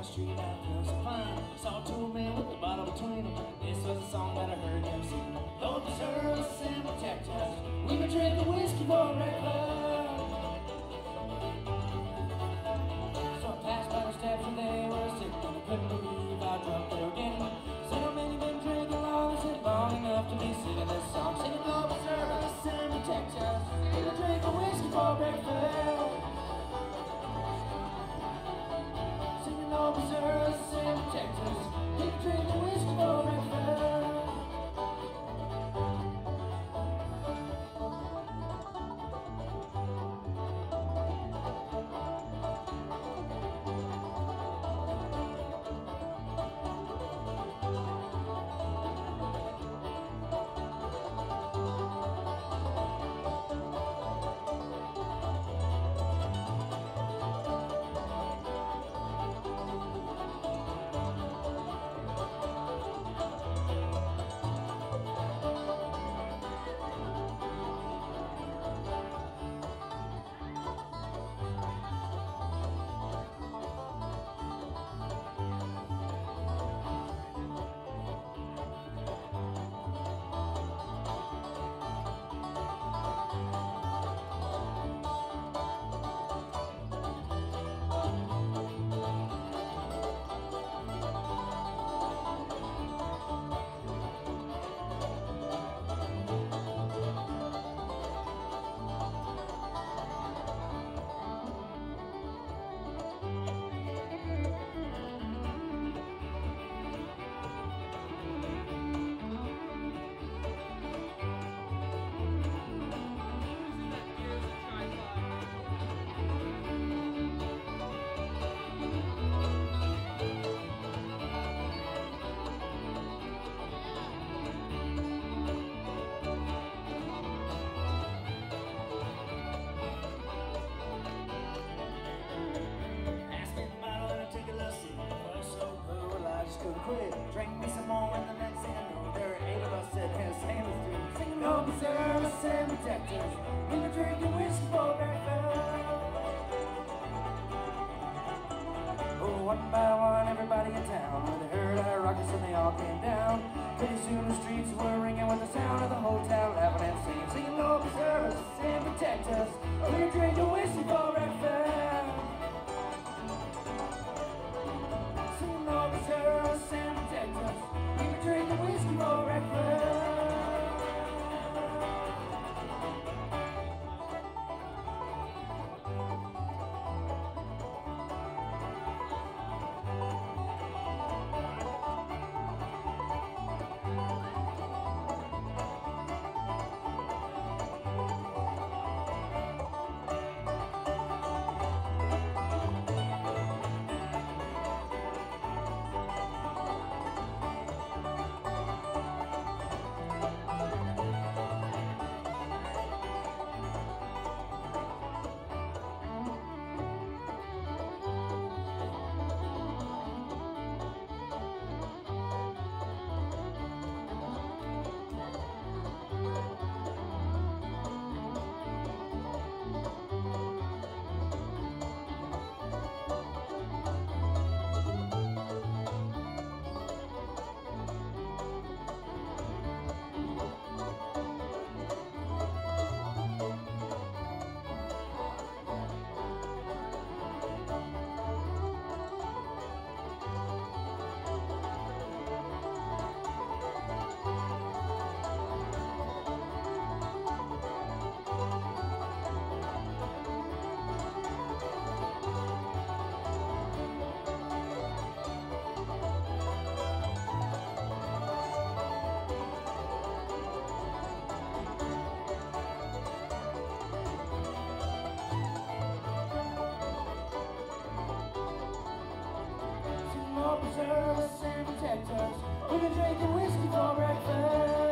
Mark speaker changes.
Speaker 1: street, I feel so fine. Saw two men with a bottle between them. This was a song that I heard them sing. Lord preserve us and protect us. We've been drinking whiskey for breakfast. So I passed by the steps and they were sitting, and I couldn't believe how drunk they were getting. Said, how many been drinking long? I said, long enough to be singing this song. Singing, Lord preserve us and protect us. We've been drinking whiskey for breakfast. Lord preserve us and protect us. Keep drinking whiskey for breakfast. Quit. Drink me some more, and the next thing I know, there are 8 of us sitting here singing the tune, singing, Lord preserve us and protect us. We've been drinking whiskey for breakfast. Oh, one by one, everybody in town, when they heard our rockets and they all came down. Pretty soon the streets were ringing with the sound of the whole town laughing and singing, singing, Lord preserve us and protect us. We've been drinking whiskey for breakfast. Singing, Lord preserve us and protect us. We've been drinking whiskey for breakfast. Lord preserve us and protect us. We've been drinking whiskey for breakfast.